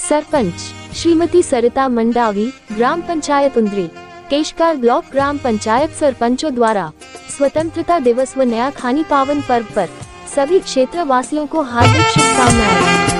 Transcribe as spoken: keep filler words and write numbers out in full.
सरपंच श्रीमती सरिता मंडावी, ग्राम पंचायत उंदरी, केशकार ब्लॉक ग्राम पंचायत सरपंचों द्वारा स्वतंत्रता दिवस व नया खानी पावन पर्व पर सभी क्षेत्र वासियों को हार्दिक शुभकामनाएं।